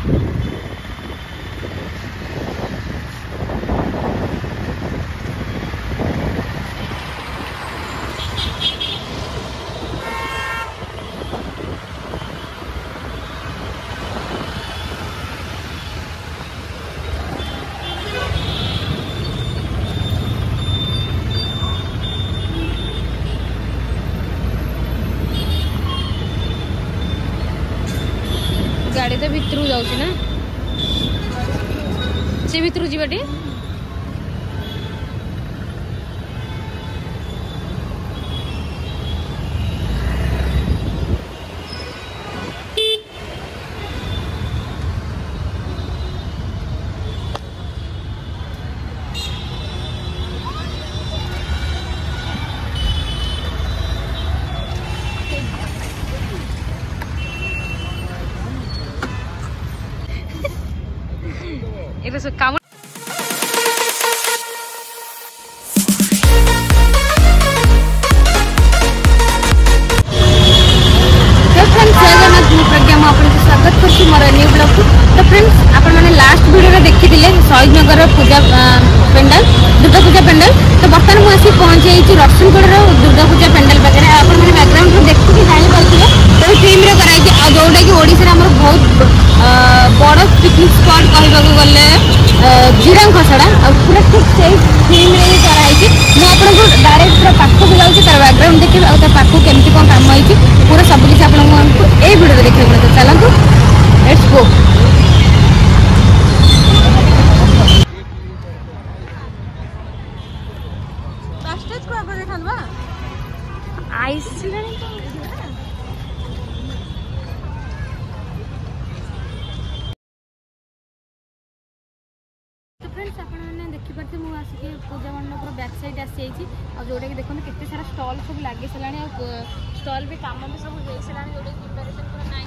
गाड़ी तो भितर जाऊँ ना से भितर जीवाटी এটা সব কাম स्वागत करती मोर न्यू ब्लॉग को। तो फ्रेंड्स आपण मैंने लास्ट वीडियो देखी शहीद नगर पूजा पेंडाल दुर्गा पूजा पेंडाल। तो बर्तमान मुझे पहुंच जाइए रसुलगढ़ दुर्गा पूजा पेंडाल पाखे आप बैकग्राउंड देखिए जानीपारे तो टीम कराई जोटा कि ओडिशा आम बहुत बड़ पिकनिक स्पॉट कहवाक गले जीरांग खसड़ा पूरा ठीक से थीम रे कराई मुझे डायरेक्ट पूरा पाखक जाऊँगी तार बैकग्राउंड देखिए और पाखक केमती कौन काम होती पूरा सब किसी आपको ये वीडियो देखिए मिलते। चलतु लेट्स गो। तो फ्रेंड्स आपने देखिपारे मुझे आसिक पूजा मंडपर बैक साइड आसी जोटा कि देखो केते सारा स्टॉल सब लगे सारा स्टॉल भी काम भी सब हो सारा जोटा प्रिपेरेशन पूरा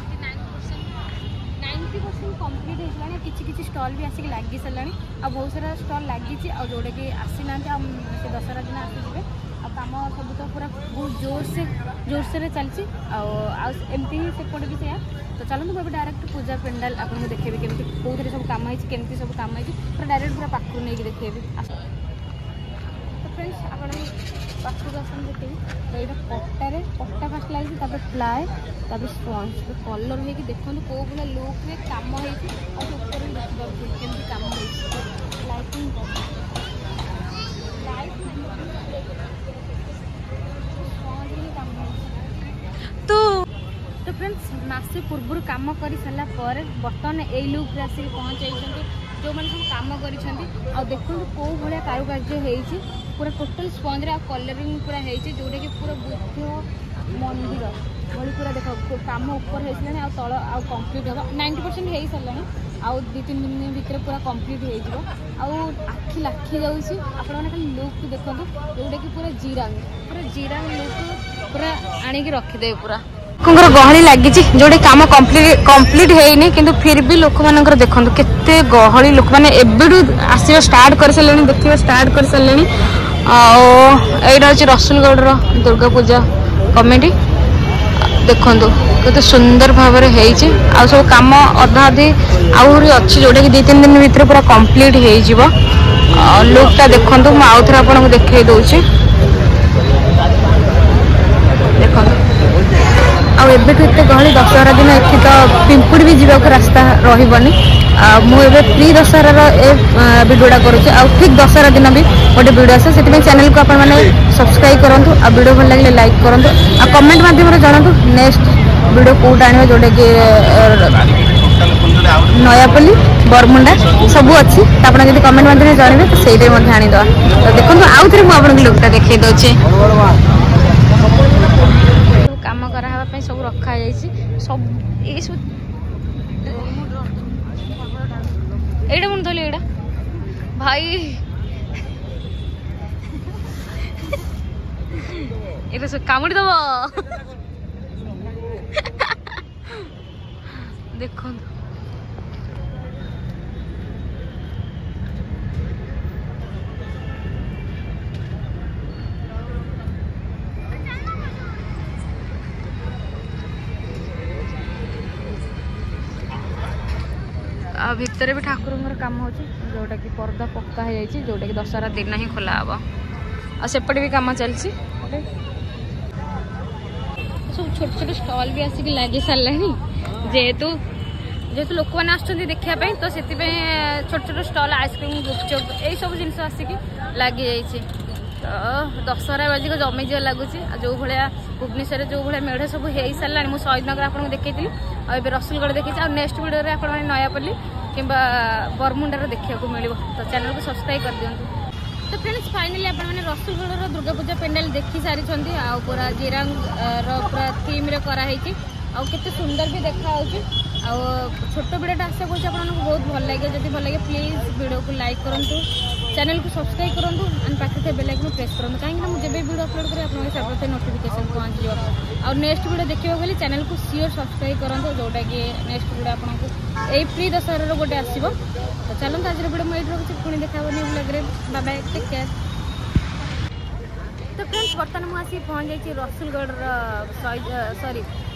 90% कंप्लीट होगा किसी स्टॉल भी आसिक लगी सारा आ बहुत सारा स्टॉल लगी जोटा कि आसी ना से दशहरा दिन आसीजे आम सब तो पूरा बहुत जोरसे चलती आमती ही सेपटे भी सैया। तो चलते मुझे डायरेक्ट पूजा पेंडाल आपको देखेबी केमती कौन सब काम होती केमती सब काम होती पूरा डायरेक्ट पूरा पाखु नहीं देखेबी। तो फ्रेंड्स आप पाखक आसन देखेबी तो यहाँ पट्टा फास्ट लगी फ्लाए स्पंज कलर हो देखो कौ भाया लुक में कम होती कम लाइटिंग तो फ्रेंड्स मासे पूर्व काम कर सारा बर्तमान यही लुक आसिक पहुँच जाइए जो मैंने सब कम कर देखो कौ भाया कारुकार्य होती पूरा टोटल स्पंज कलरिंग पूरा होती जोटा कि पूरा बुद्ध मंदिर भाई पूरा देख कम ऊपर होता तल आ कंप्लीट हम 90% हो सारे आउ 2-3 दिन भितर पूरा कंप्लीट हो आखि लाखी जाऊँगी आपने खाली लुक देखो जोटा कि पूरा जीरांग लुक पूरा आणिक रखिदे पूरा गहली लगी जोटे कम कंप्लीट है कि फिर भी लोक मान देखो केते गहली लोक मैंने एवं आसवा स्टार्ट कर सारे देखा स्टार्ट कर सारे यहाँ हूँ रसुलगढ़ दुर्गा पूजा कमिटी देखु केते सुंदर भाव में सब कम अधा अधी आहरी अच्छी जोटा कि 2-3 दिन भर पूरा कंप्लीट हो लुकटा देखो मुझे आउ थे आपको देखे दूसरी देखो आबेठू एत गहली दशहरा दिन एଠି तो पिंपुड़ भी जावाक रास्ता रही मुझे प्री दशहरा भिडियोटा करुच्छे ठीक दशहरा दिन भी गोटे भिडियो आसे से चैनल को आपने सब्सक्राइब करूँ आ वीडियो भल लगे लाइक करूँ आ कमेंट मध्यम जनातु नेक्स्ट वीडियो कौट आने जोटा कि नयापल्ली बरमुंडा सब अच्छी आप कमेंट मध्यम जानवे तो सही आनीद तो देखो आउ थे मुझे लुकटा देखी दूचे काम करापी सब रखा सब ये सब एटा मुझे धोली एटा भाई ये सब कामुड़ी दब देखो भितर भी ठाकुर काम हो जोटा कि पर्दा पक्का हो जाए जोटा कि दशहरा दिन ही खोला हम आसेपटे भी काम चलती सब छोट छोट स्टल भी आसिक लगी सारे जेहेतु जेहेतु लोक मैंने आसुँच देखापी तो से छोट छोट स्टल आइसक्रीम गुपचुप यही सब जिन आसिक लगी जाइए तो दशहरा बाजी को जमीज लगुच जो भाया भुवनेश्वर जो भाया मेढ़ सब हो सारा मुझे शहीदनगर आपको देखी और रसुलगढ़ देखी और नेक्स्ट वीडियो में आपने नयापल्ली कि बरमुंडार देखा मिले तो चैनल को सब्सक्राइब कर दिखाँ तो फ्रेंड्स फाइनली आपने रसुलगढ़ दुर्गा पूजा पेंडाल देखी सारी पूरा जिरांग पूरा थीम रे कराई आते सुंदर भी देखा छोट वीडियोटा आशा कर आपको बहुत भल लगे जब भल लगे प्लीज वीडियो को लाइक करूँ चैनल को सब्सक्राइब करूँ एंड पाखे बेल आइकन प्रेस करूँ कहीं मुझे वीडियो अपलोड करें आपको सबसे नोटिफिकेशन पहुँच जाए और नेक्स्ट वीडियो देखा गले चैनल को सियोर सब्सक्राइब करूँ जोटा कि नेक्स्ट वीडियो आपको यही प्री दशहरा गोटे आसो तो चलते आज वीडियो मुझे रखुच्छी पुणी देखा blog bye bye take care. तो फ्रेंड्स बर्तमान मुझे पहुँच जाइए रसुलगढ़ सॉरी